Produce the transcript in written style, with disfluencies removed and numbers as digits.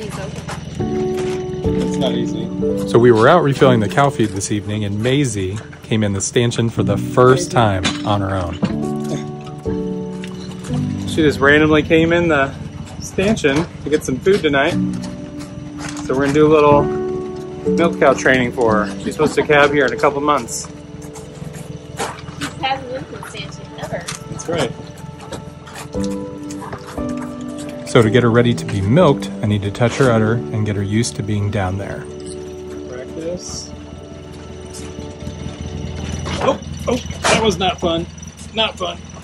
these open. It's not easy. So we were out refilling the cow feed this evening, and Maisy came in the stanchion for the first time on her own. She just randomly came in the stanchion to get some food tonight. So we're gonna do a little milk cow training for her. She's supposed to calve here in a couple months. She hasn't lived in the stanchion ever. That's right. So to get her ready to be milked, I need to touch her udder and get her used to being down there. Practice. Oh, that was not fun. Not fun.